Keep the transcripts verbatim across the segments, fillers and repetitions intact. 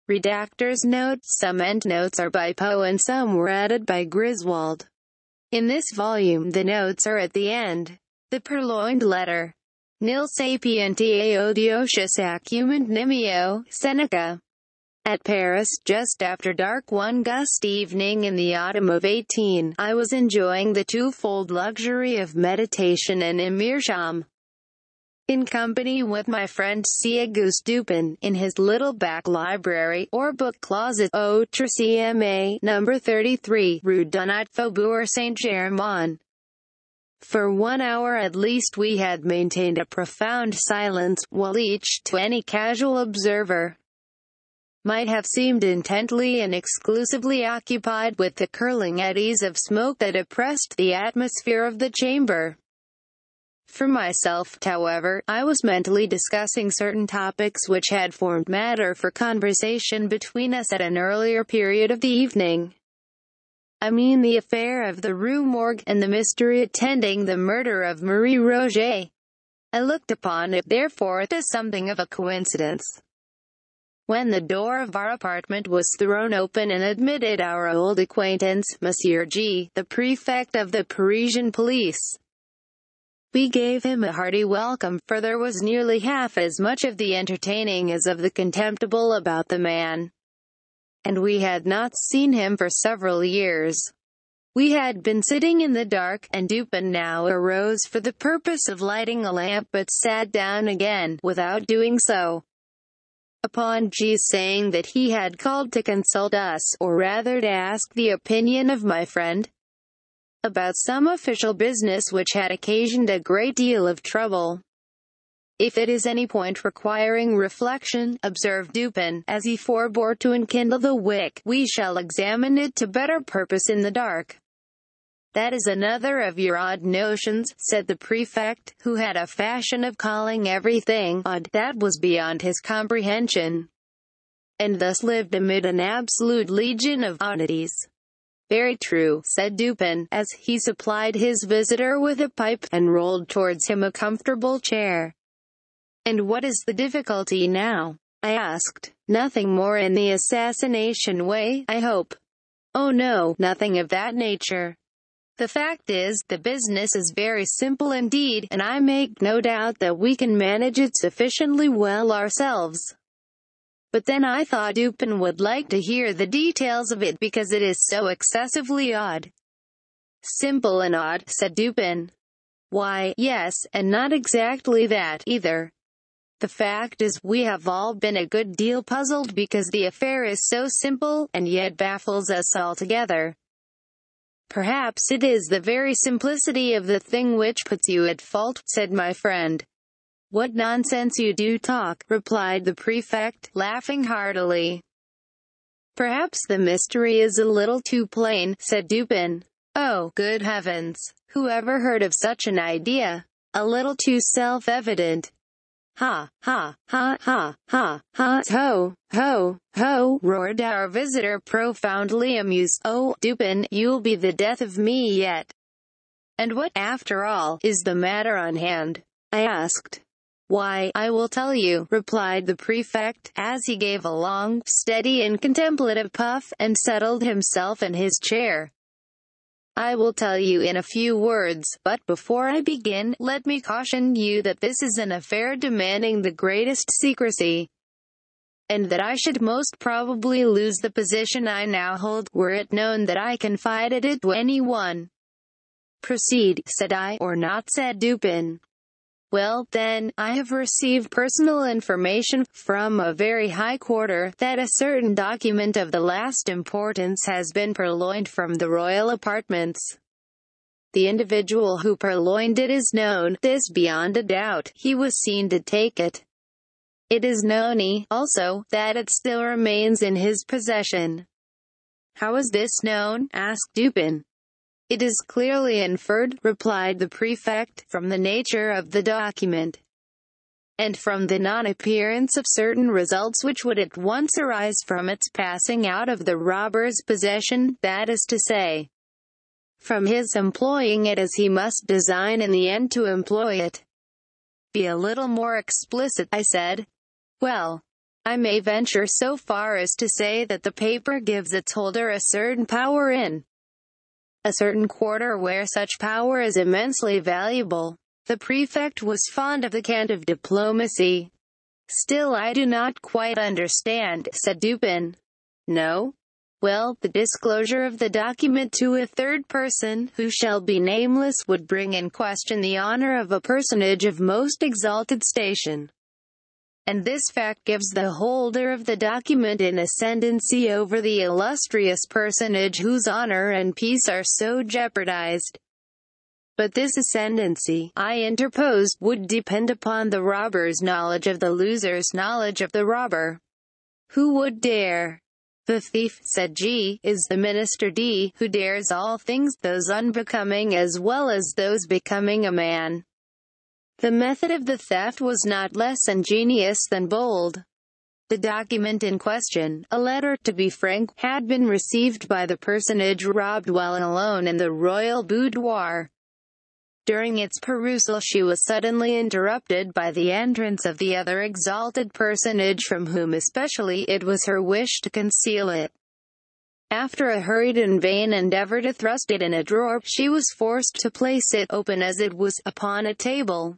Redactor's note: some endnotes are by Poe and some were added by Griswold. In this volume the notes are at the end. The purloined letter. Nil sapientia odiosus acument nimio, Seneca. At Paris, just after dark one gust evening in the autumn of eighteen, I was enjoying the twofold luxury of meditation and immersion. In company with my friend C. Auguste Dupin, in his little back library, or book closet, au troisième, number thirty-three, Rue Dunat, Faubourg Saint-Germain. For one hour at least we had maintained a profound silence, while each, to any casual observer, might have seemed intently and exclusively occupied with the curling eddies of smoke that oppressed the atmosphere of the chamber. For myself, however, I was mentally discussing certain topics which had formed matter for conversation between us at an earlier period of the evening. I mean the affair of the Rue Morgue, and the mystery attending the murder of Marie Roget. I looked upon it, therefore, as something of a coincidence, when the door of our apartment was thrown open and admitted our old acquaintance, Monsieur G., the prefect of the Parisian police. We gave him a hearty welcome, for there was nearly half as much of the entertaining as of the contemptible about the man, and we had not seen him for several years. We had been sitting in the dark, and Dupin now arose for the purpose of lighting a lamp, but sat down again, without doing so. Upon G's saying that he had called to consult us, or rather to ask the opinion of my friend, about some official business which had occasioned a great deal of trouble. If it is any point requiring reflection, observed Dupin, as he forbore to enkindle the wick, we shall examine it to better purpose in the dark. That is another of your odd notions, said the prefect, who had a fashion of calling everything odd that was beyond his comprehension, and thus lived amid an absolute legion of oddities. Very true, said Dupin, as he supplied his visitor with a pipe, and rolled towards him a comfortable chair. And what is the difficulty now? I asked. Nothing more in the assassination way, I hope. Oh no, nothing of that nature. The fact is, the business is very simple indeed, and I make no doubt that we can manage it sufficiently well ourselves. But then I thought Dupin would like to hear the details of it, because it is so excessively odd. Simple and odd, said Dupin. Why, yes, and not exactly that, either. The fact is, we have all been a good deal puzzled because the affair is so simple, and yet baffles us altogether. Perhaps it is the very simplicity of the thing which puts you at fault, said my friend. What nonsense you do talk, replied the prefect, laughing heartily. Perhaps the mystery is a little too plain, said Dupin. Oh, good heavens! Who ever heard of such an idea? A little too self-evident. Ha, ha, ha, ha, ha, ha, ho, ho, ho, roared our visitor, profoundly amused. Oh, Dupin, you'll be the death of me yet. And what, after all, is the matter on hand? I asked. Why, I will tell you, replied the prefect, as he gave a long, steady and contemplative puff, and settled himself in his chair. I will tell you in a few words, but before I begin, let me caution you that this is an affair demanding the greatest secrecy, and that I should most probably lose the position I now hold, were it known that I confided it to anyone. Proceed, said I. Or not, said Dupin. Well, then, I have received personal information, from a very high quarter, that a certain document of the last importance has been purloined from the royal apartments. The individual who purloined it is known, this beyond a doubt. He was seen to take it. It is known, also, that it still remains in his possession. How is this known? Asked Dupin. It is clearly inferred, replied the prefect, from the nature of the document, and from the non-appearance of certain results which would at once arise from its passing out of the robber's possession, that is to say, from his employing it as he must design in the end to employ it. Be a little more explicit, I said. Well, I may venture so far as to say that the paper gives its holder a certain power in a certain quarter where such power is immensely valuable. The prefect was fond of the cant of diplomacy. Still I do not quite understand, said Dupin. No? Well, the disclosure of the document to a third person, who shall be nameless, would bring in question the honor of a personage of most exalted station. And this fact gives the holder of the document an ascendancy over the illustrious personage whose honor and peace are so jeopardized. But this ascendancy, I interposed, would depend upon the robber's knowledge of the loser's knowledge of the robber. Who would dare? The thief, said G, is the minister D, who dares all things, those unbecoming as well as those becoming a man. The method of the theft was not less ingenious than bold. The document in question, a letter, to be frank, had been received by the personage robbed while alone in the royal boudoir. During its perusal she was suddenly interrupted by the entrance of the other exalted personage, from whom especially it was her wish to conceal it. After a hurried and vain endeavor to thrust it in a drawer, she was forced to place it, open as it was, upon a table.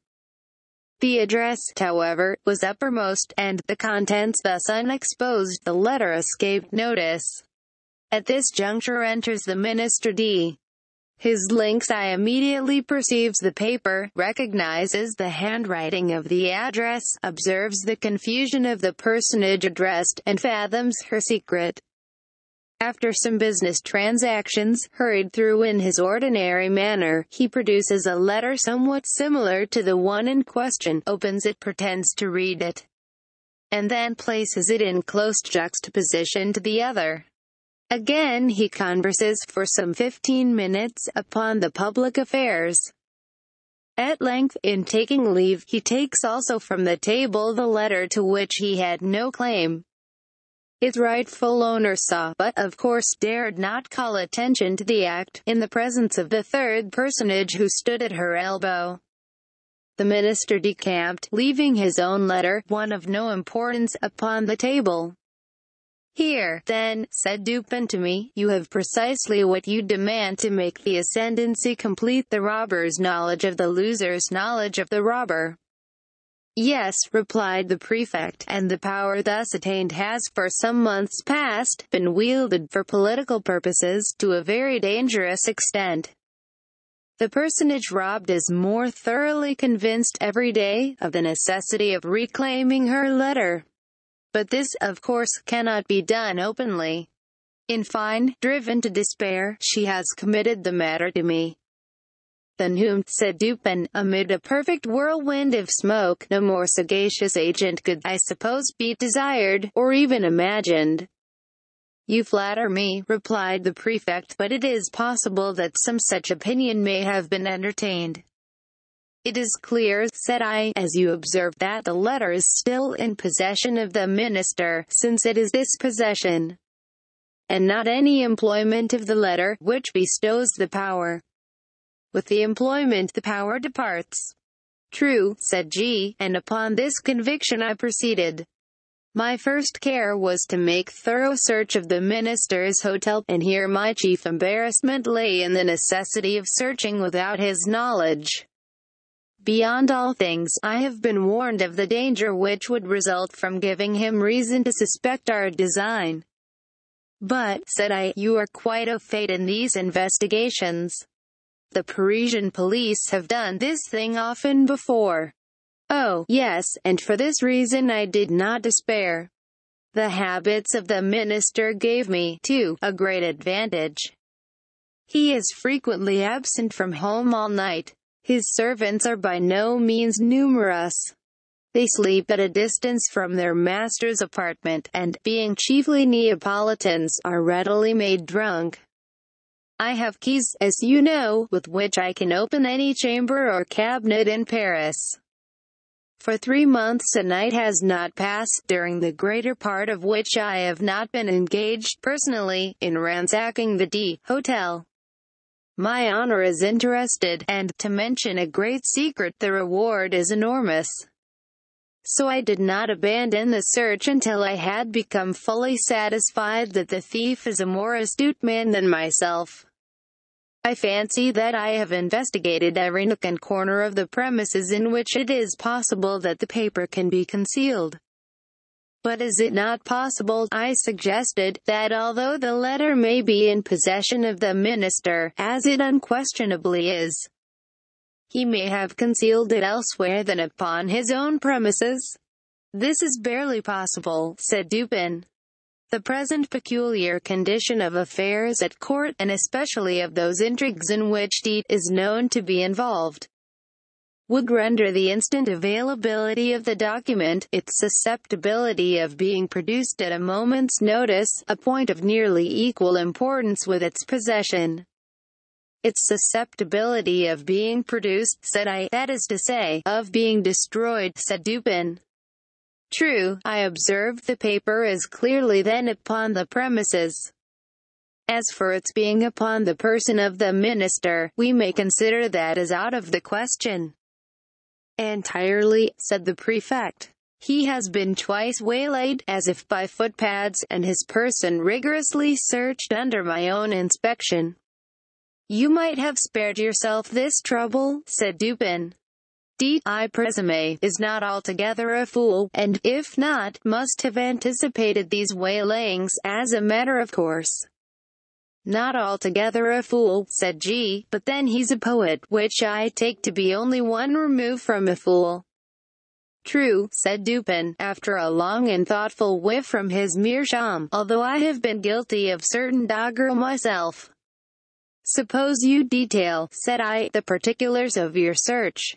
The address, however, was uppermost, and, the contents thus unexposed, the letter escaped notice. At this juncture enters the minister D. His lynx eye immediately perceives the paper, recognizes the handwriting of the address, observes the confusion of the personage addressed, and fathoms her secret. After some business transactions, hurried through in his ordinary manner, he produces a letter somewhat similar to the one in question, opens it, pretends to read it, and then places it in close juxtaposition to the other. Again he converses, for some fifteen minutes, upon the public affairs. At length, in taking leave, he takes also from the table the letter to which he had no claim. Its rightful owner saw, but, of course, dared not call attention to the act, in the presence of the third personage who stood at her elbow. The minister decamped, leaving his own letter, one of no importance, upon the table. Here, then, said Dupin to me, you have precisely what you demand to make the ascendancy complete, the robber's knowledge of the loser's knowledge of the robber. Yes, replied the prefect, and the power thus attained has, for some months past, been wielded, for political purposes, to a very dangerous extent. The personage robbed is more thoroughly convinced every day of the necessity of reclaiming her letter. But this, of course, cannot be done openly. In fine, driven to despair, she has committed the matter to me. Than whom, said Dupin, amid a perfect whirlwind of smoke, no more sagacious agent could, I suppose, be desired, or even imagined. You flatter me, replied the prefect, but it is possible that some such opinion may have been entertained. It is clear, said I, as you observe, that the letter is still in possession of the minister, since it is this possession, and not any employment of the letter, which bestows the power. With the employment the power departs. True, said G, and upon this conviction I proceeded. My first care was to make thorough search of the minister's hotel, and here my chief embarrassment lay in the necessity of searching without his knowledge. Beyond all things, I have been warned of the danger which would result from giving him reason to suspect our design. But, said I, you are quite au fait in these investigations. The Parisian police have done this thing often before. Oh, yes, and for this reason I did not despair. The habits of the minister gave me, too, a great advantage. He is frequently absent from home all night. His servants are by no means numerous. They sleep at a distance from their master's apartment, and, being chiefly Neapolitans, are readily made drunk. I have keys, as you know, with which I can open any chamber or cabinet in Paris. For three months a night has not passed, during the greater part of which I have not been engaged, personally, in ransacking the D. Hotel. My honor is interested, and, to mention a great secret, the reward is enormous. So I did not abandon the search until I had become fully satisfied that the thief is a more astute man than myself. I fancy that I have investigated every nook and corner of the premises in which it is possible that the paper can be concealed. But is it not possible, I suggested, that although the letter may be in possession of the minister, as it unquestionably is, he may have concealed it elsewhere than upon his own premises? This is barely possible, said Dupin. The present peculiar condition of affairs at court, and especially of those intrigues in which Deet is known to be involved, would render the instant availability of the document, its susceptibility of being produced at a moment's notice, a point of nearly equal importance with its possession. Its susceptibility of being produced, said I, that is to say, of being destroyed, said Dupin. True, I observed the paper as clearly then upon the premises. As for its being upon the person of the minister, we may consider that as out of the question. Entirely, said the prefect. He has been twice waylaid, as if by footpads, and his person rigorously searched under my own inspection. You might have spared yourself this trouble, said Dupin. Deet, I presume, is not altogether a fool, and, if not, must have anticipated these waylayings, as a matter of course. Not altogether a fool, said G, but then he's a poet, which I take to be only one remove from a fool. True, said Dupin, after a long and thoughtful whiff from his meerschaum, although I have been guilty of certain doggerel myself. Suppose you detail, said I, the particulars of your search.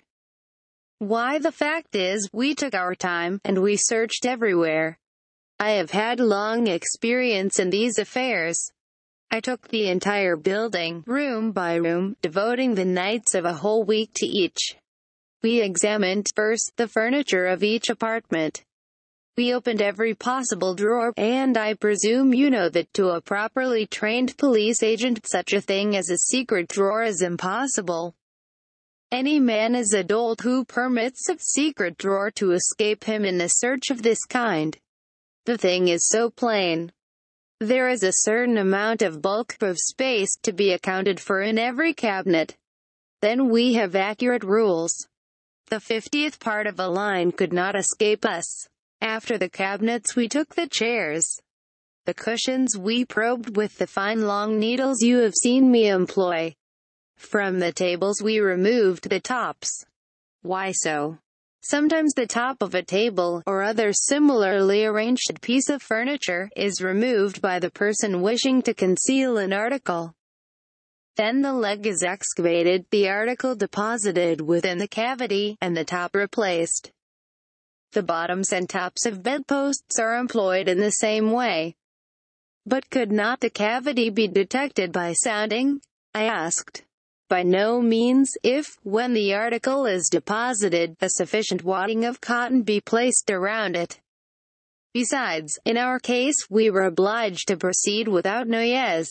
Why, the fact is, we took our time, and we searched everywhere. I have had long experience in these affairs. I took the entire building, room by room, devoting the nights of a whole week to each. We examined, first, the furniture of each apartment. We opened every possible drawer, and I presume you know that to a properly trained police agent such a thing as a secret drawer is impossible. Any man is a dolt who permits a secret drawer to escape him in a search of this kind. The thing is so plain. There is a certain amount of bulk of space to be accounted for in every cabinet. Then we have accurate rules. The fiftieth part of a line could not escape us. After the cabinets we took the chairs. The cushions we probed with the fine long needles you have seen me employ. From the tables we removed the tops. Why so? Sometimes the top of a table, or other similarly arranged piece of furniture, is removed by the person wishing to conceal an article. Then the leg is excavated, the article deposited within the cavity, and the top replaced. The bottoms and tops of bedposts are employed in the same way. But could not the cavity be detected by sounding? I asked. By no means, if, when the article is deposited, a sufficient wadding of cotton be placed around it. Besides, in our case, we were obliged to proceed without noise.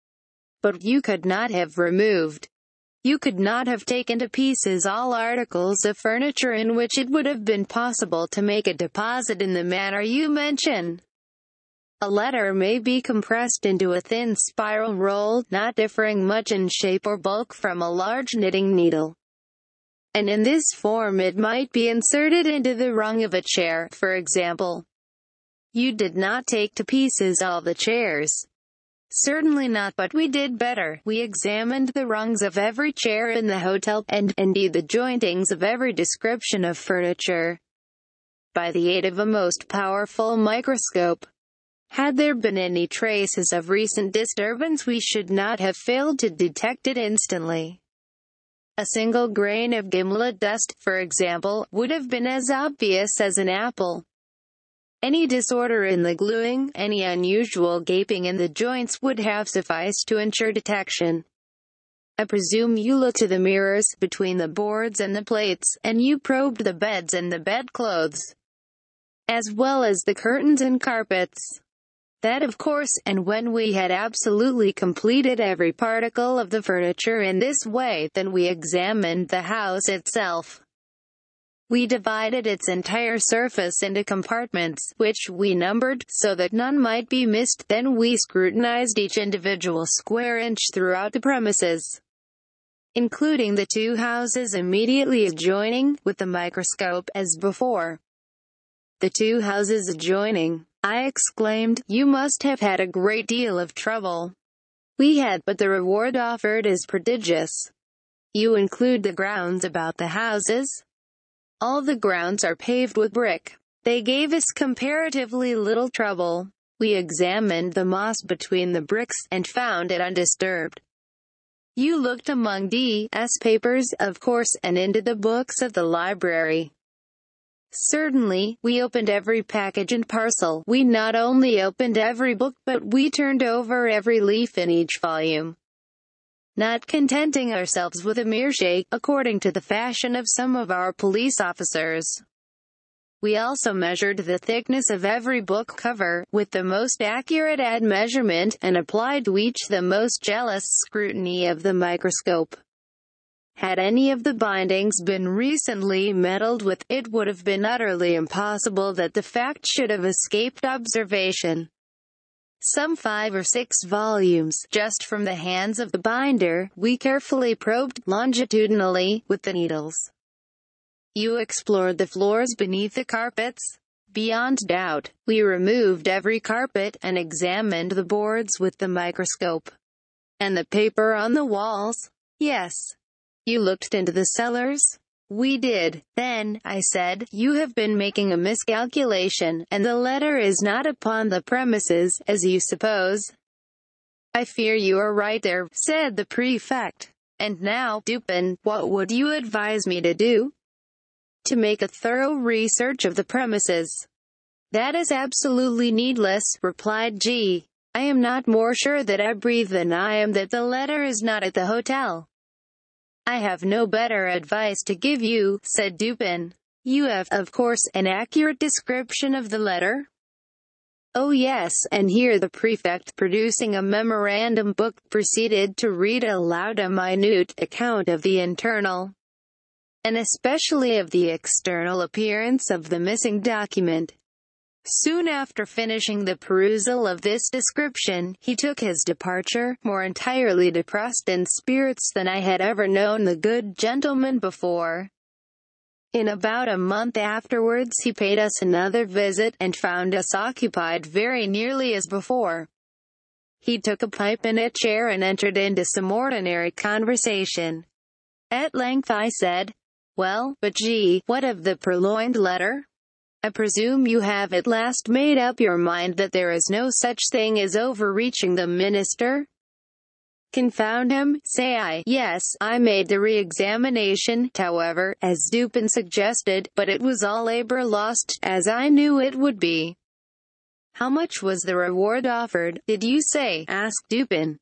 But you could not have removed. You could not have taken to pieces all articles of furniture in which it would have been possible to make a deposit in the manner you mention. A letter may be compressed into a thin spiral roll, not differing much in shape or bulk from a large knitting needle. And in this form it might be inserted into the rung of a chair, for example. You did not take to pieces all the chairs. Certainly not, but we did better. We examined the rungs of every chair in the hotel, and, indeed, the jointings of every description of furniture, by the aid of a most powerful microscope. Had there been any traces of recent disturbance, we should not have failed to detect it instantly. A single grain of gimlet dust, for example, would have been as obvious as an apple. Any disorder in the gluing, any unusual gaping in the joints would have sufficed to ensure detection. I presume you looked to the mirrors, between the boards and the plates, and you probed the beds and the bedclothes, as well as the curtains and carpets. That of course, and when we had absolutely completed every particle of the furniture in this way, then we examined the house itself. We divided its entire surface into compartments, which we numbered, so that none might be missed. Then we scrutinized each individual square inch throughout the premises, including the two houses immediately adjoining, with the microscope, as before. The two houses adjoining, I exclaimed, you must have had a great deal of trouble. We had, but the reward offered is prodigious. You include the grounds about the houses? All the grounds are paved with brick. They gave us comparatively little trouble. We examined the moss between the bricks, and found it undisturbed. You looked among D's papers, of course, and into the books of the library. Certainly. We opened every package and parcel. We not only opened every book, but we turned over every leaf in each volume, not contenting ourselves with a mere shake, according to the fashion of some of our police officers. We also measured the thickness of every book cover, with the most accurate ad measurement, and applied to each the most jealous scrutiny of the microscope. Had any of the bindings been recently meddled with, it would have been utterly impossible that the fact should have escaped observation. Some five or six volumes, just from the hands of the binder, we carefully probed, longitudinally, with the needles. You explored the floors beneath the carpets? Beyond doubt. We removed every carpet, and examined the boards with the microscope. And the paper on the walls? Yes. You looked into the cellars? We did. Then, I said, you have been making a miscalculation, and the letter is not upon the premises, as you suppose. I fear you are right there, said the prefect. And now, Dupin, what would you advise me to do? To make a thorough research of the premises. That is absolutely needless, replied G. I am not more sure that I breathe than I am that the letter is not at the hotel. I have no better advice to give you, said Dupin. You have, of course, an accurate description of the letter? Oh yes, and here the prefect, producing a memorandum book, proceeded to read aloud a minute account of the internal, and especially of the external appearance of the missing document. Soon after finishing the perusal of this description, he took his departure, more entirely depressed in spirits than I had ever known the good gentleman before. In about a month afterwards he paid us another visit, and found us occupied very nearly as before. He took a pipe and a chair and entered into some ordinary conversation. At length I said, well, but gee, what of the purloined letter? I presume you have at last made up your mind that there is no such thing as overreaching the minister? Confound him, say I. Yes, I made the re-examination, however, as Dupin suggested, but it was all labor lost, as I knew it would be. How much was the reward offered, did you say? asked Dupin.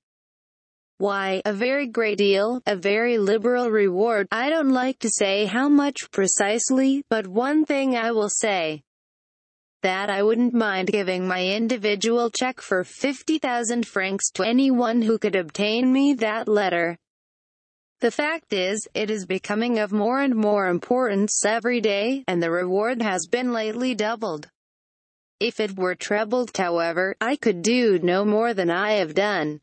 Why, a very great deal, a very liberal reward. I don't like to say how much precisely, but one thing I will say. That I wouldn't mind giving my individual check for fifty thousand francs to anyone who could obtain me that letter. The fact is, it is becoming of more and more importance every day, and the reward has been lately doubled. If it were trebled, however, I could do no more than I have done.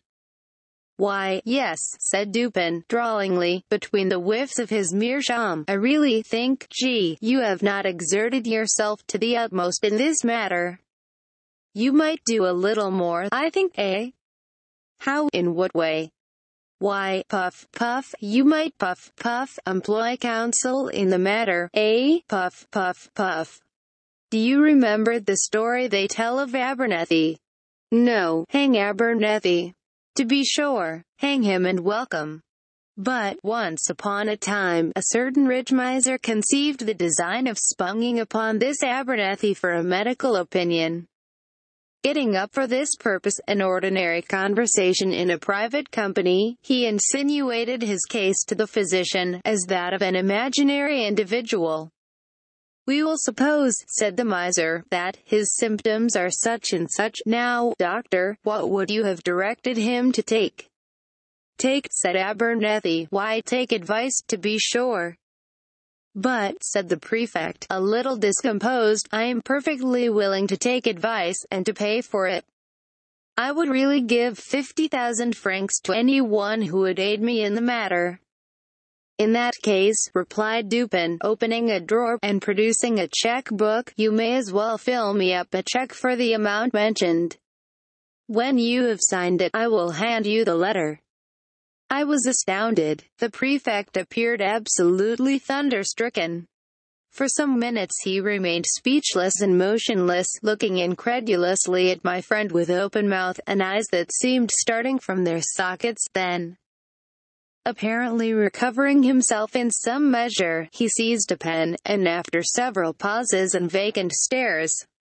Why, yes, said Dupin, drawlingly, between the whiffs of his meerschaum, I really think, gee, you have not exerted yourself to the utmost in this matter. You might do a little more, I think, eh? How, in what way? Why, puff, puff, you might puff, puff, employ counsel in the matter, eh? Puff, puff, puff. Do you remember the story they tell of Abernethy? No, hang Abernethy. To be sure, hang him and welcome. But, once upon a time, a certain rich miser conceived the design of sponging upon this Abernethy for a medical opinion. Getting up for this purpose an ordinary conversation in a private company, he insinuated his case to the physician, as that of an imaginary individual. We will suppose, said the miser, that his symptoms are such and such. Now, doctor, what would you have directed him to take? Take, said Abernethy, why, take advice, to be sure. "But," said the prefect, a little discomposed, "I am perfectly willing to take advice, and to pay for it. I would really give fifty thousand francs to anyone who would aid me in the matter." "In that case," replied Dupin, opening a drawer, and producing a check-book, "you may as well fill me up a check for the amount mentioned. When you have signed it, I will hand you the letter." I was astounded. The prefect appeared absolutely thunder-stricken. For some minutes he remained speechless and motionless, looking incredulously at my friend with open mouth, and eyes that seemed starting from their sockets. Then, apparently recovering himself in some measure, he seized a pen, and after several pauses and vacant stares,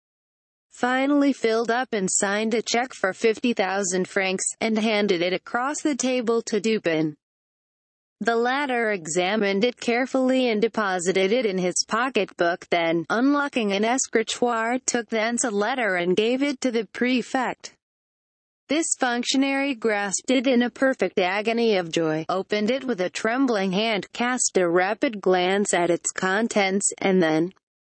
finally filled up and signed a check for fifty thousand francs, and handed it across the table to Dupin. The latter examined it carefully and deposited it in his pocketbook, then, unlocking an escritoire, took thence a letter and gave it to the prefect. This functionary grasped it in a perfect agony of joy, opened it with a trembling hand, cast a rapid glance at its contents, and then,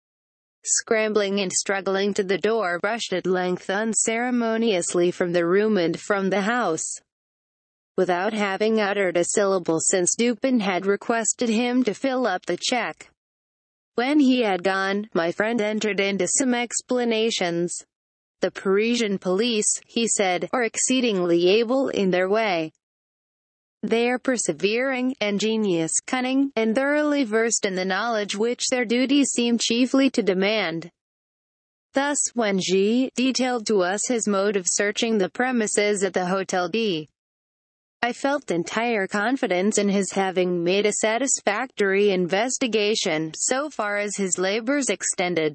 scrambling and struggling to the door, rushed at length unceremoniously from the room and from the house, without having uttered a syllable, since Dupin had requested him to fill up the check. When he had gone, my friend entered into some explanations. "The Parisian police," he said, "are exceedingly able in their way. They are persevering, ingenious, cunning, and thoroughly versed in the knowledge which their duties seem chiefly to demand." Thus, when G detailed to us his mode of searching the premises at the Hotel D, I felt entire confidence in his having made a satisfactory investigation, so far as his labors extended.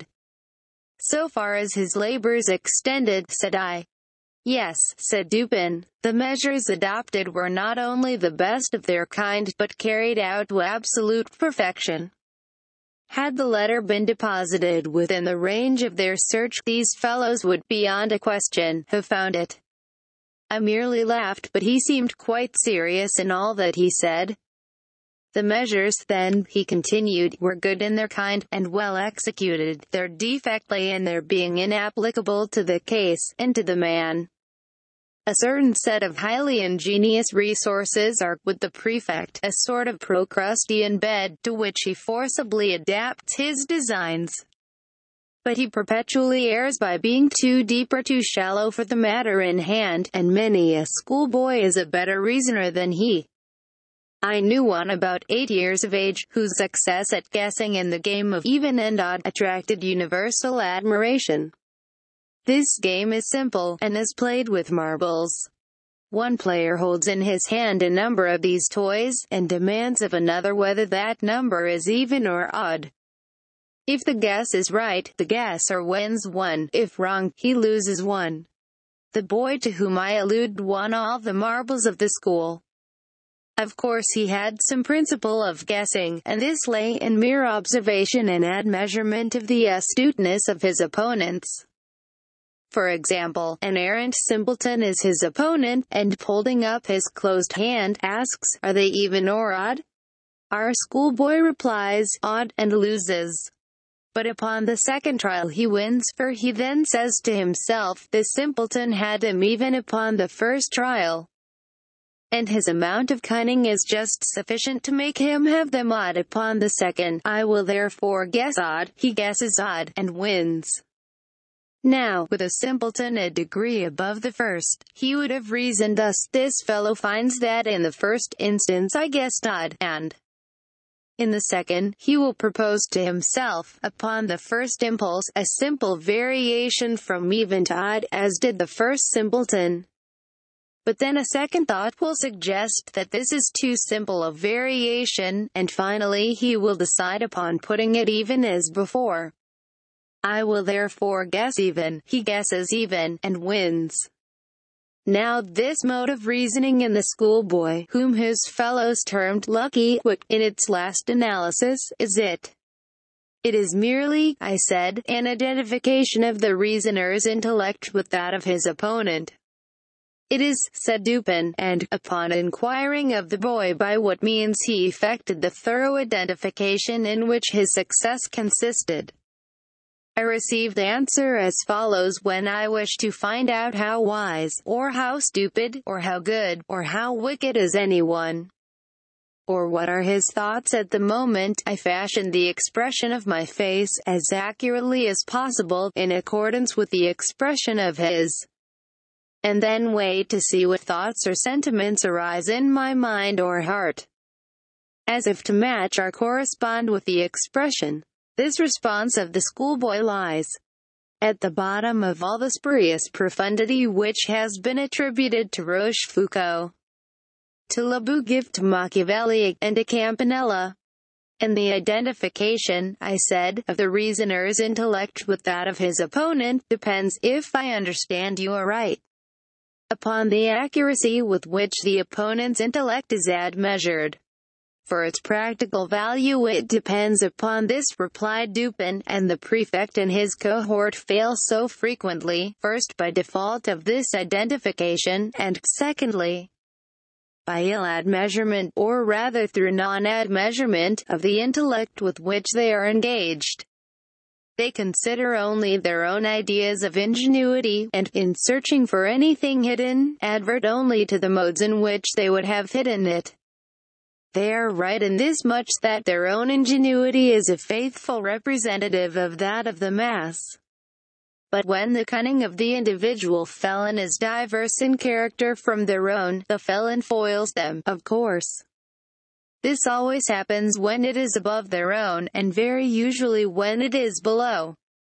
"So far as his labors extended," said I. "Yes," said Dupin. "The measures adopted were not only the best of their kind, but carried out to absolute perfection. Had the letter been deposited within the range of their search, these fellows would, beyond a question, have found it." I merely laughed, but he seemed quite serious in all that he said. "The measures, then," he continued, "were good in their kind, and well executed. Their defect lay in their being inapplicable to the case, and to the man. A certain set of highly ingenious resources are, with the prefect, a sort of Procrustean bed, to which he forcibly adapts his designs. But he perpetually errs by being too deep or too shallow for the matter in hand, and many a schoolboy is a better reasoner than he. I knew one about eight years of age, whose success at guessing in the game of even and odd attracted universal admiration. This game is simple, and is played with marbles. One player holds in his hand a number of these toys, and demands of another whether that number is even or odd. If the guess is right, the guesser wins one. If wrong, he loses one. The boy to whom I allude won all the marbles of the school. Of course he had some principle of guessing, and this lay in mere observation and admeasurement of the astuteness of his opponents. For example, an arrant simpleton is his opponent, and holding up his closed hand, asks, "Are they even or odd?" Our schoolboy replies, "Odd," and loses. But upon the second trial he wins, for he then says to himself, "The simpleton had him even upon the first trial, and his amount of cunning is just sufficient to make him have them odd upon the second. I will therefore guess odd." He guesses odd, and wins. Now, with a simpleton a degree above the first, he would have reasoned thus: "This fellow finds that in the first instance I guessed odd, and in the second, he will propose to himself, upon the first impulse, a simple variation from even to odd, as did the first simpleton. But then a second thought will suggest that this is too simple a variation, and finally he will decide upon putting it even as before. I will therefore guess even." He guesses even, and wins. Now this mode of reasoning in the schoolboy, whom his fellows termed lucky, what, in its last analysis, is it? It is merely, I said, an identification of the reasoner's intellect with that of his opponent. "It is," said Dupin, and, upon inquiring of the boy by what means he effected the thorough identification in which his success consisted, I received answer as follows: "When I wish to find out how wise, or how stupid, or how good, or how wicked is anyone, or what are his thoughts at the moment, I fashion the expression of my face, as accurately as possible, in accordance with the expression of his, and then wait to see what thoughts or sentiments arise in my mind or heart, as if to match or correspond with the expression." This response of the schoolboy lies at the bottom of all the spurious profundity which has been attributed to Rochefoucauld, to Le Bougive, to Machiavelli, and to Campanella. And the identification, I said, of the reasoner's intellect with that of his opponent, depends, if I understand you aright, upon the accuracy with which the opponent's intellect is admeasured. For its practical value it depends upon this, replied Dupin, and the prefect and his cohort fail so frequently, first by default of this identification, and, secondly, by ill admeasurement, or rather through non-admeasurement, of the intellect with which they are engaged. They consider only their own ideas of ingenuity, and, in searching for anything hidden, advert only to the modes in which they would have hidden it. They are right in this much, that their own ingenuity is a faithful representative of that of the mass. But when the cunning of the individual felon is diverse in character from their own, the felon foils them, of course. This always happens when it is above their own, and very usually when it is below.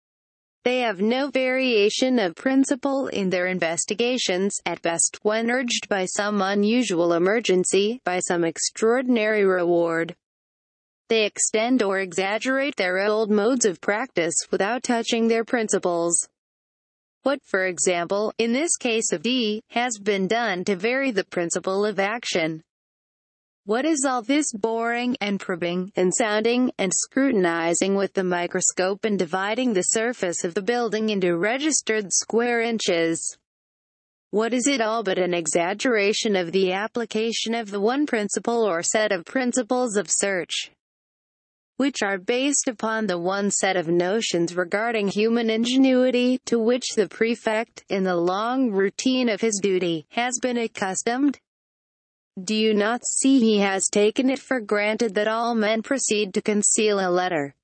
They have no variation of principle in their investigations, at best, when urged by some unusual emergency, by some extraordinary reward. They extend or exaggerate their old modes of practice without touching their principles. What, for example, in this case of D, has been done to vary the principle of action? What is all this boring, and probing, and sounding, and scrutinizing with the microscope, and dividing the surface of the building into registered square inches? What is it all but an exaggeration of the application of the one principle or set of principles of search, which are based upon the one set of notions regarding human ingenuity, to which the prefect, in the long routine of his duty, has been accustomed? Do you not see he has taken it for granted that all men proceed to conceal a letter?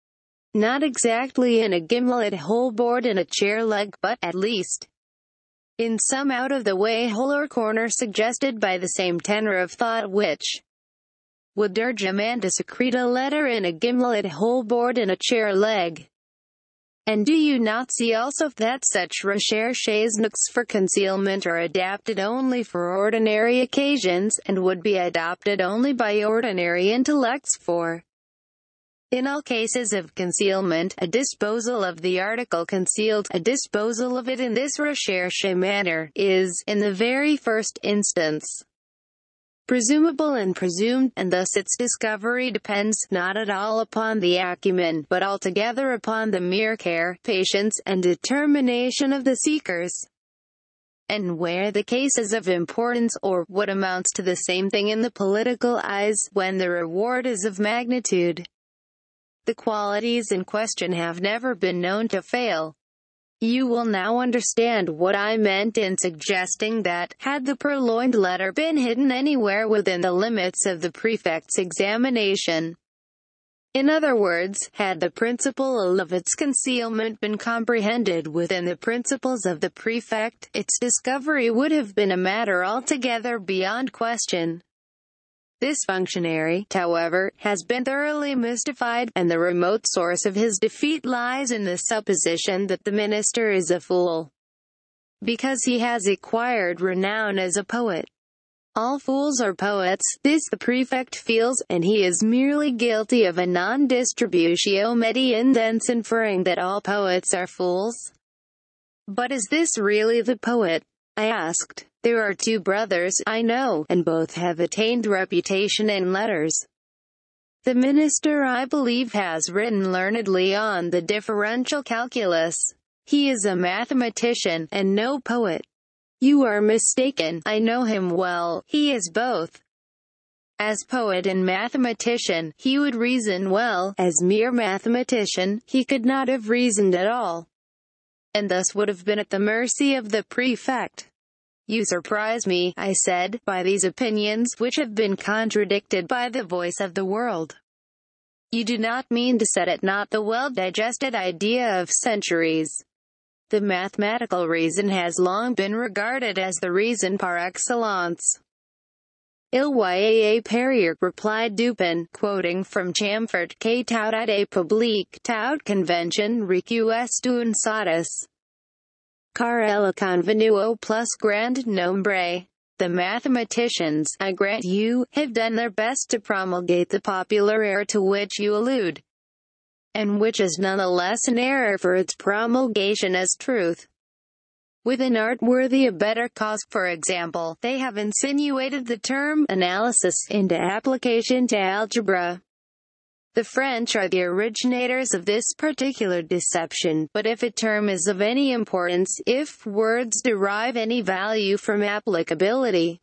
Not exactly in a gimlet hole bored in a chair leg, but, at least, in some out-of-the-way hole or corner suggested by the same tenor of thought which would urge a man to secrete a letter in a gimlet hole bored in a chair leg. And do you not see also that such recherches nooks for concealment are adapted only for ordinary occasions, and would be adopted only by ordinary intellects for, in all cases of concealment, a disposal of the article concealed, a disposal of it in this recherche manner, is, in the very first instance, presumable and presumed, and thus its discovery depends, not at all upon the acumen, but altogether upon the mere care, patience, and determination of the seekers. And where the case is of importance, or, what amounts to the same thing in the political eyes, when the reward is of magnitude, the qualities in question have never been known to fail. You will now understand what I meant in suggesting that, had the purloined letter been hidden anywhere within the limits of the prefect's examination, in other words, had the principle of its concealment been comprehended within the principles of the prefect, its discovery would have been a matter altogether beyond question. This functionary, however, has been thoroughly mystified, and the remote source of his defeat lies in the supposition that the minister is a fool, because he has acquired renown as a poet. All fools are poets, this the prefect feels, and he is merely guilty of a non-distributio medii, thence inferring that all poets are fools. But is this really the poet? I asked. There are two brothers, I know, and both have attained reputation in letters. The minister, I believe, has written learnedly on the differential calculus. He is a mathematician, and no poet. You are mistaken, I know him well, he is both. As poet and mathematician, he would reason well; as mere mathematician, he could not have reasoned at all, and thus would have been at the mercy of the prefect. You surprise me, I said, by these opinions, which have been contradicted by the voice of the world. You do not mean to set at naught the well-digested idea of centuries. The mathematical reason has long been regarded as the reason par excellence. Il y a Perrier, replied Dupin, quoting from Chamfort, que tout est public, toute convention request un satis. Car elle convenu au plus grand nombre. The mathematicians, I grant you, have done their best to promulgate the popular error to which you allude, and which is none the less an error for its promulgation as truth. With an art worthy a better cause, for example, they have insinuated the term analysis into application to algebra. The French are the originators of this particular deception, but if a term is of any importance, if words derive any value from applicability,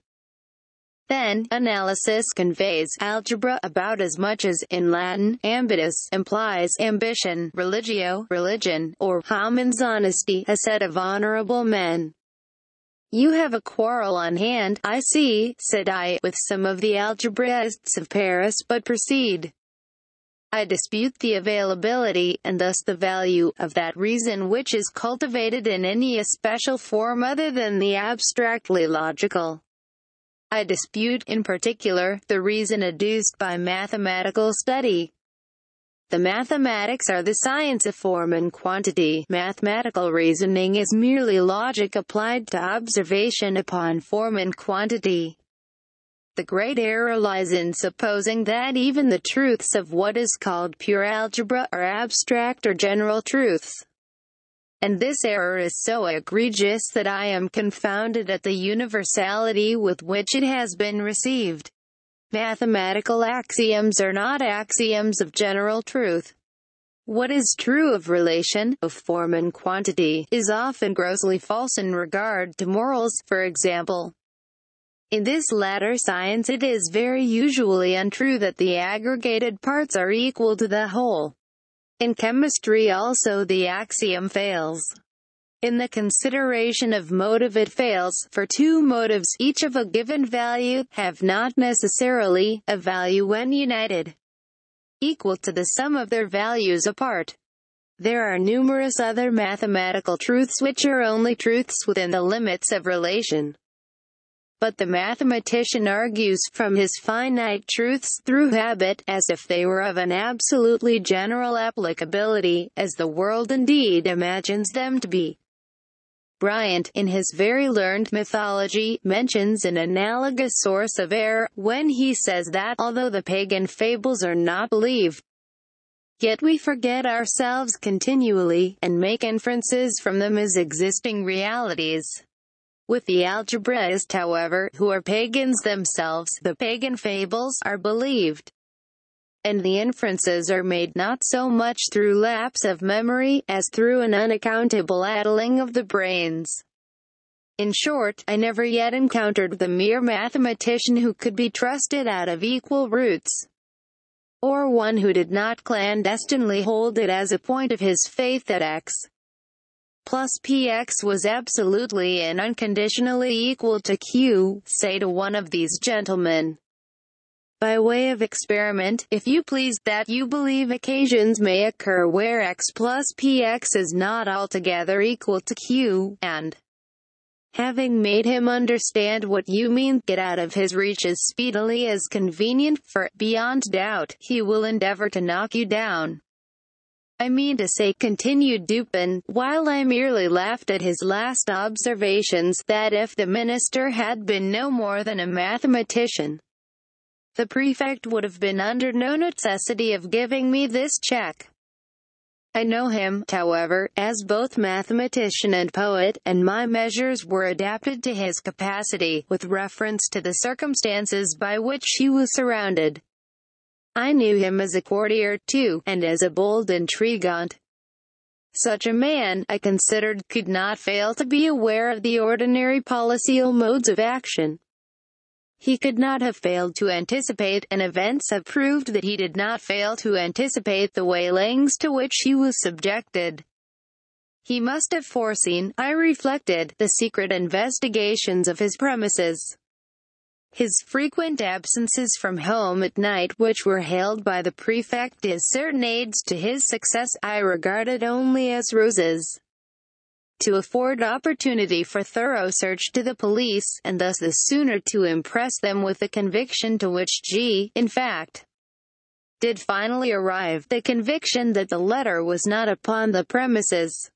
then analysis conveys algebra about as much as, in Latin, ambitus implies ambition, religio, religion, or homines honesty, a set of honorable men. You have a quarrel on hand, I see, said I, with some of the algebraists of Paris, but proceed. I dispute the availability, and thus the value, of that reason which is cultivated in any especial form other than the abstractly logical. I dispute, in particular, the reason adduced by mathematical study. The mathematics are the science of form and quantity. Mathematical reasoning is merely logic applied to observation upon form and quantity. The great error lies in supposing that even the truths of what is called pure algebra are abstract or general truths. And this error is so egregious that I am confounded at the universality with which it has been received. Mathematical axioms are not axioms of general truth. What is true of relation, of form and quantity, is often grossly false in regard to morals, for example. In this latter science it is very usually untrue that the aggregated parts are equal to the whole. In chemistry also the axiom fails. In the consideration of motive it fails, for two motives, each of a given value, have not necessarily a value when united, equal to the sum of their values apart. There are numerous other mathematical truths which are only truths within the limits of relation. But the mathematician argues from his finite truths through habit, as if they were of an absolutely general applicability, as the world indeed imagines them to be. Bryant, in his very learned mythology, mentions an analogous source of error, when he says that, although the pagan fables are not believed, yet we forget ourselves continually, and make inferences from them as existing realities. With the algebraists, however, who are pagans themselves, the pagan fables are believed, and the inferences are made not so much through lapse of memory, as through an unaccountable addling of the brains. In short, I never yet encountered the mere mathematician who could be trusted out of equal roots, or one who did not clandestinely hold it as a point of his faith that x plus px was absolutely and unconditionally equal to q, say to one of these gentlemen, by way of experiment, if you please, that you believe occasions may occur where x plus px is not altogether equal to q, and, having made him understand what you mean, get out of his reach as speedily as convenient, for, beyond doubt, he will endeavor to knock you down. I mean to say, continued Dupin, while I merely laughed at his last observations, that if the minister had been no more than a mathematician, the prefect would have been under no necessity of giving me this check. I know him, however, as both mathematician and poet, and my measures were adapted to his capacity, with reference to the circumstances by which he was surrounded. I knew him as a courtier, too, and as a bold intriguant. Such a man, I considered, could not fail to be aware of the ordinary policial modes of action. He could not have failed to anticipate, and events have proved that he did not fail to anticipate the waylayings to which he was subjected. He must have foreseen, I reflected, the secret investigations of his premises. His frequent absences from home at night, which were hailed by the prefect as certain aids to his success, I regarded only as ruses, to afford opportunity for thorough search to the police, and thus the sooner to impress them with the conviction to which G, in fact, did finally arrive, the conviction that the letter was not upon the premises.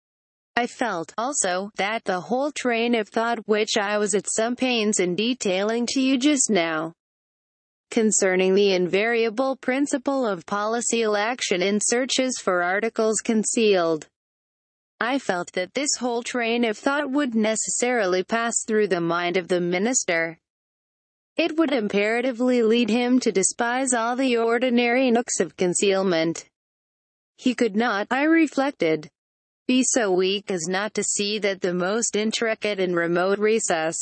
I felt, also, that the whole train of thought which I was at some pains in detailing to you just now, concerning the invariable principle of policial action in searches for articles concealed, I felt that this whole train of thought would necessarily pass through the mind of the minister. It would imperatively lead him to despise all the ordinary nooks of concealment. He could not, I reflected, be so weak as not to see that the most intricate and remote recess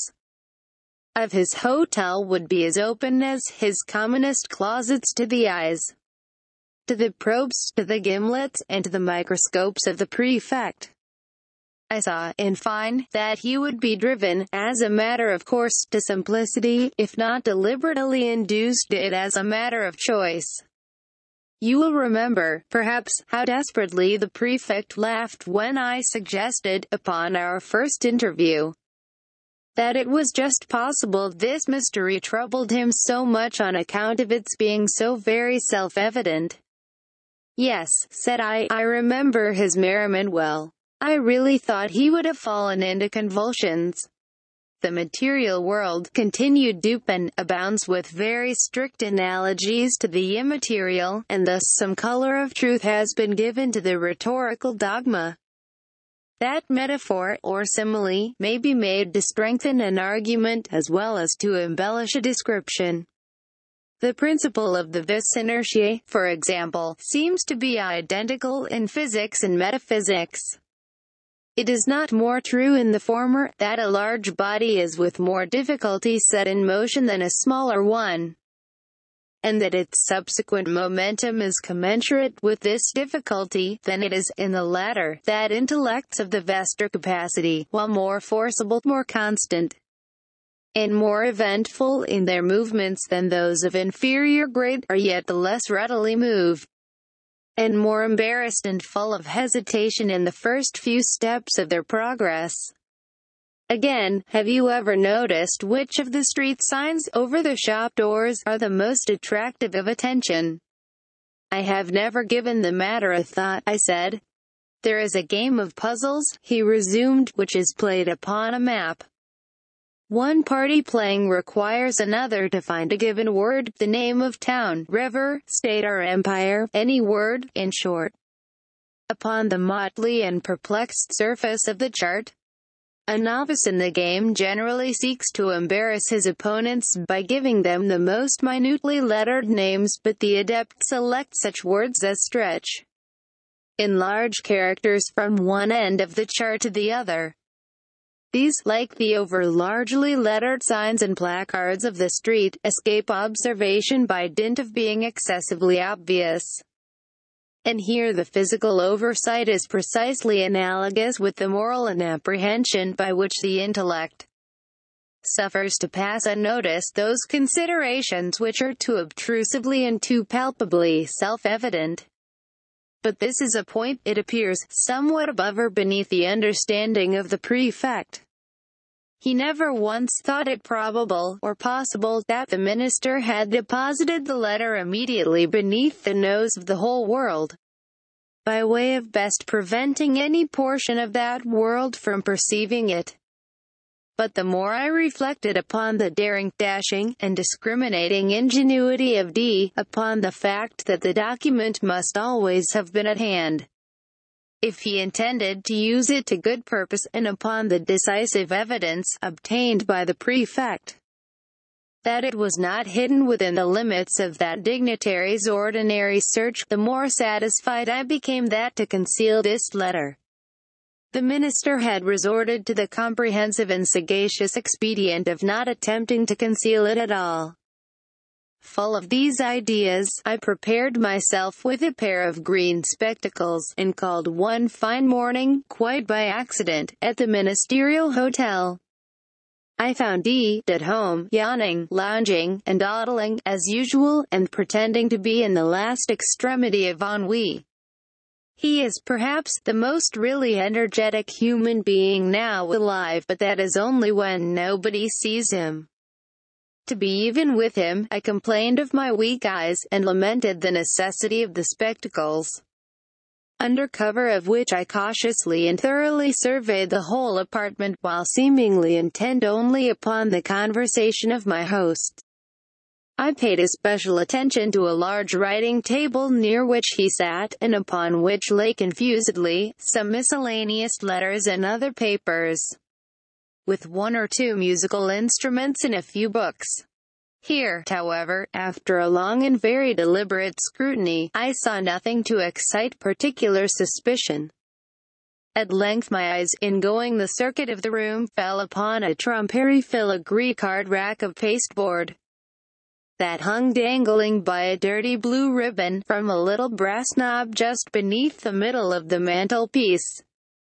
of his hotel would be as open as his commonest closets to the eyes, to the probes, to the gimlets, and to the microscopes of the prefect. I saw, in fine, that he would be driven, as a matter of course, to simplicity, if not deliberately induced to it as a matter of choice. You will remember, perhaps, how desperately the prefect laughed when I suggested, upon our first interview, that it was just possible this mystery troubled him so much on account of its being so very self-evident. Yes, said I, I remember his merriment well. I really thought he would have fallen into convulsions. The material world, continued Dupin, abounds with very strict analogies to the immaterial, and thus some color of truth has been given to the rhetorical dogma. That metaphor, or simile, may be made to strengthen an argument as well as to embellish a description. The principle of the vis inertiae, for example, seems to be identical in physics and metaphysics. It is not more true in the former, that a large body is with more difficulty set in motion than a smaller one, and that its subsequent momentum is commensurate with this difficulty, than it is, in the latter, that intellects of the vaster capacity, while more forcible, more constant, and more eventful in their movements than those of inferior grade, are yet the less readily moved, and more embarrassed and full of hesitation in the first few steps of their progress. Again, have you ever noticed which of the street signs over the shop doors are the most attractive of attention? I have never given the matter a thought, I said. There is a game of puzzles, he resumed, which is played upon a map. One party playing requires another to find a given word, the name of town, river, state or empire, any word, in short, upon the motley and perplexed surface of the chart. A novice in the game generally seeks to embarrass his opponents by giving them the most minutely lettered names, but the adept selects such words as stretch in large characters from one end of the chart to the other. These, like the over largely lettered signs and placards of the street, escape observation by dint of being excessively obvious. And here the physical oversight is precisely analogous with the moral inapprehension by which the intellect suffers to pass unnoticed those considerations which are too obtrusively and too palpably self-evident. But this is a point, it appears, somewhat above or beneath the understanding of the prefect. He never once thought it probable, or possible, that the minister had deposited the letter immediately beneath the nose of the whole world, by way of best preventing any portion of that world from perceiving it. But the more I reflected upon the daring, dashing, and discriminating ingenuity of D, upon the fact that the document must always have been at hand, if he intended to use it to good purpose, and upon the decisive evidence obtained by the prefect, that it was not hidden within the limits of that dignitary's ordinary search, the more satisfied I became that to conceal this letter, the minister had resorted to the comprehensive and sagacious expedient of not attempting to conceal it at all. Full of these ideas, I prepared myself with a pair of green spectacles, and called one fine morning, quite by accident, at the ministerial hotel. I found D at home, yawning, lounging, and dawdling, as usual, and pretending to be in the last extremity of ennui. He is perhaps the most really energetic human being now alive, but that is only when nobody sees him. To be even with him, I complained of my weak eyes, and lamented the necessity of the spectacles, under cover of which I cautiously and thoroughly surveyed the whole apartment, while seemingly intent only upon the conversation of my host. I paid especial attention to a large writing table near which he sat, and upon which lay confusedly some miscellaneous letters and other papers, with one or two musical instruments and a few books. Here, however, after a long and very deliberate scrutiny, I saw nothing to excite particular suspicion. At length my eyes, in going the circuit of the room, fell upon a trumpery filigree card rack of pasteboard, that hung dangling by a dirty blue ribbon, from a little brass knob just beneath the middle of the mantelpiece.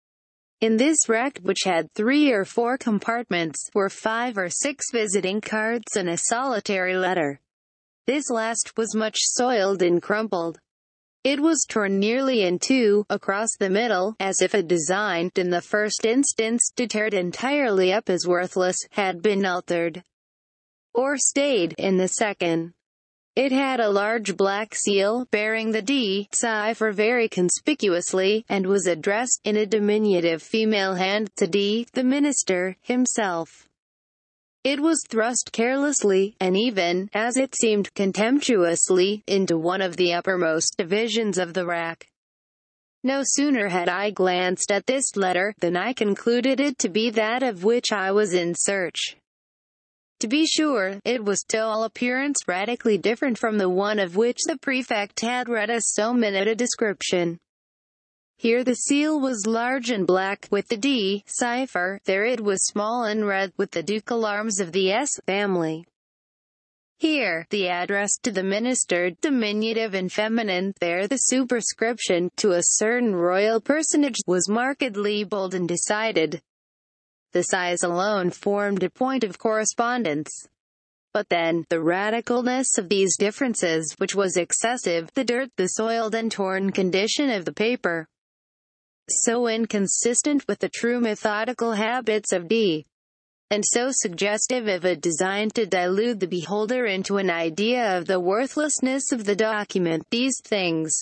In this rack, which had three or four compartments, were five or six visiting cards and a solitary letter. This last was much soiled and crumpled. It was torn nearly in two, across the middle, as if a design, in the first instance, to tear it entirely up as worthless, had been altered, or stayed, in the second. It had a large black seal, bearing the D cipher very conspicuously, and was addressed, in a diminutive female hand, to D, the minister, himself. It was thrust carelessly, and even, as it seemed, contemptuously, into one of the uppermost divisions of the rack. No sooner had I glanced at this letter, than I concluded it to be that of which I was in search. To be sure, it was to all appearance radically different from the one of which the prefect had read us so minute a description. Here the seal was large and black, with the D cipher; there it was small and red, with the ducal arms of the S family. Here, the address to the minister, diminutive and feminine; there the superscription, to a certain royal personage, was markedly bold and decided. The size alone formed a point of correspondence. But then, the radicalness of these differences, which was excessive, the dirt, the soiled and torn condition of the paper, so inconsistent with the true methodical habits of D, and so suggestive of a design to delude the beholder into an idea of the worthlessness of the document, these things,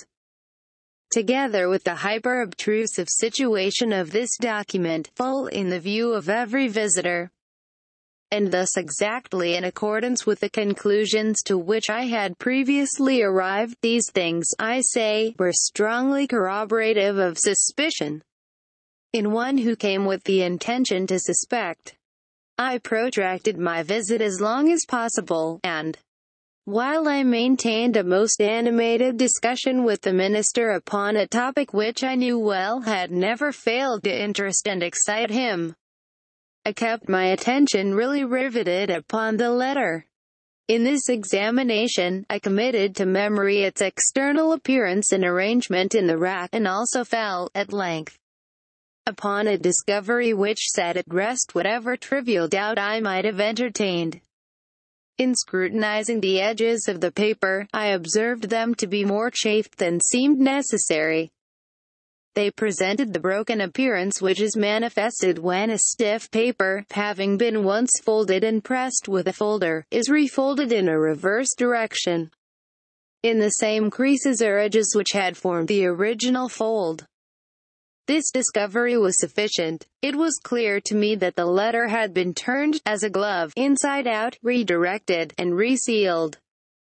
together with the hyper-obtrusive situation of this document, full in the view of every visitor, and thus exactly in accordance with the conclusions to which I had previously arrived, these things, I say, were strongly corroborative of suspicion, in one who came with the intention to suspect. I protracted my visit as long as possible, and, while I maintained a most animated discussion with the minister upon a topic which I knew well had never failed to interest and excite him, I kept my attention really riveted upon the letter. In this examination, I committed to memory its external appearance and arrangement in the rack, and also fell, at length, upon a discovery which set at rest whatever trivial doubt I might have entertained. In scrutinizing the edges of the paper, I observed them to be more chafed than seemed necessary. They presented the broken appearance which is manifested when a stiff paper, having been once folded and pressed with a folder, is refolded in a reverse direction, in the same creases or edges which had formed the original fold. This discovery was sufficient. It was clear to me that the letter had been turned, as a glove, inside out, redirected, and resealed.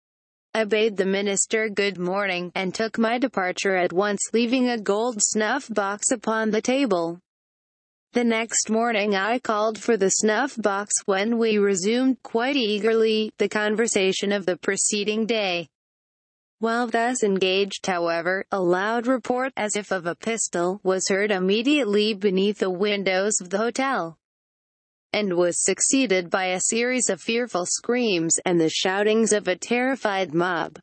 I bade the minister good morning, and took my departure at once, leaving a gold snuff box upon the table. The next morning I called for the snuff box when we resumed quite eagerly the conversation of the preceding day. While thus engaged, however, a loud report, as if of a pistol, was heard immediately beneath the windows of the hotel, and was succeeded by a series of fearful screams, and the shoutings of a terrified mob.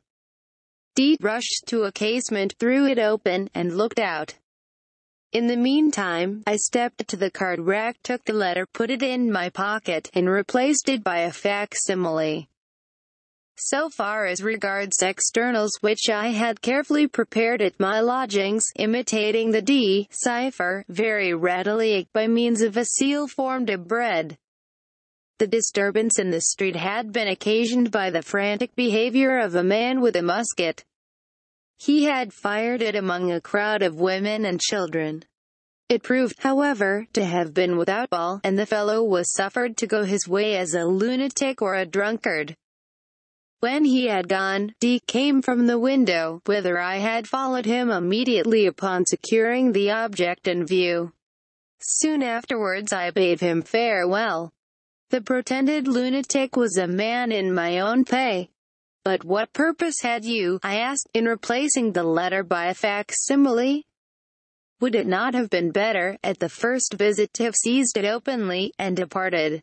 D rushed to a casement, threw it open, and looked out. In the meantime, I stepped to the card rack, took the letter, put it in my pocket, and replaced it by a facsimile. So far as regards externals, which I had carefully prepared at my lodgings, imitating the D cipher very readily by means of a seal formed of bread. The disturbance in the street had been occasioned by the frantic behavior of a man with a musket. He had fired it among a crowd of women and children. It proved, however, to have been without ball, and the fellow was suffered to go his way as a lunatic or a drunkard. When he had gone, D came from the window, whither I had followed him immediately upon securing the object in view. Soon afterwards I bade him farewell. The pretended lunatic was a man in my own pay. But what purpose had you, I asked, in replacing the letter by a facsimile? Would it not have been better, at the first visit, to have seized it openly, and departed?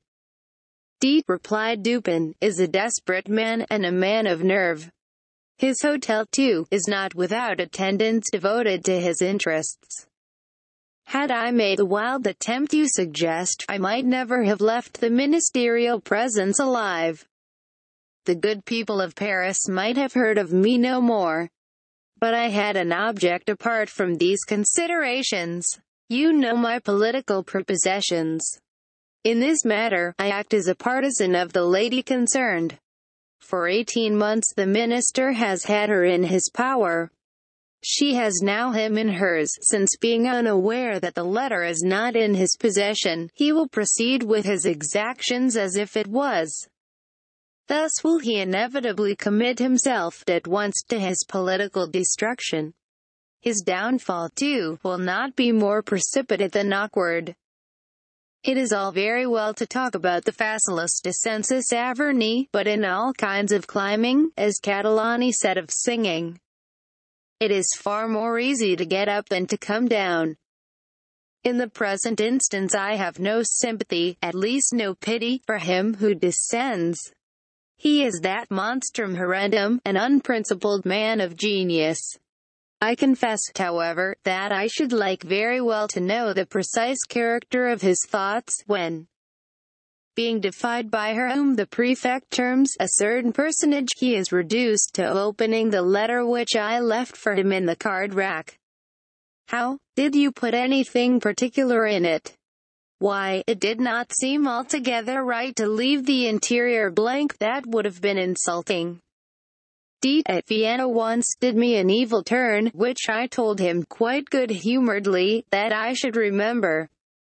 D, replied Dupin, is a desperate man, and a man of nerve. His hotel, too, is not without attendants devoted to his interests. Had I made the wild attempt you suggest, I might never have left the ministerial presence alive. The good people of Paris might have heard of me no more. But I had an object apart from these considerations. You know my political prepossessions. In this matter, I act as a partisan of the lady concerned. For eighteen months the minister has had her in his power. She has now him in hers. Since, being unaware that the letter is not in his possession, he will proceed with his exactions as if it was. Thus will he inevitably commit himself at once to his political destruction. His downfall, too, will not be more precipitate than awkward. It is all very well to talk about the facilis descensus Averni, but in all kinds of climbing, as Catalani said of singing, it is far more easy to get up than to come down. In the present instance I have no sympathy, at least no pity, for him who descends. He is that monstrum horrendum, an unprincipled man of genius. I confess, however, that I should like very well to know the precise character of his thoughts, when, being defied by her whom the prefect terms a certain personage, he is reduced to opening the letter which I left for him in the card rack. How? Did you put anything particular in it? Why, it did not seem altogether right to leave the interior blank. That would have been insulting. D at Vienna once did me an evil turn, which I told him quite good-humoredly that I should remember.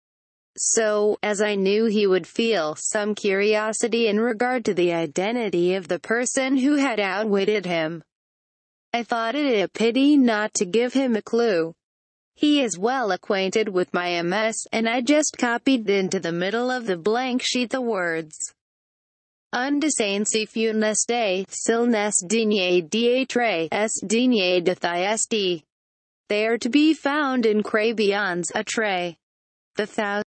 So, as I knew he would feel some curiosity in regard to the identity of the person who had outwitted him, I thought it a pity not to give him a clue. He is well acquainted with my M S, and I just copied into the middle of the blank sheet the words, Undescensi funeste, silnes digne dietre, s digne de thiesti. They are to be found in Crabillon's A Tray. The thousand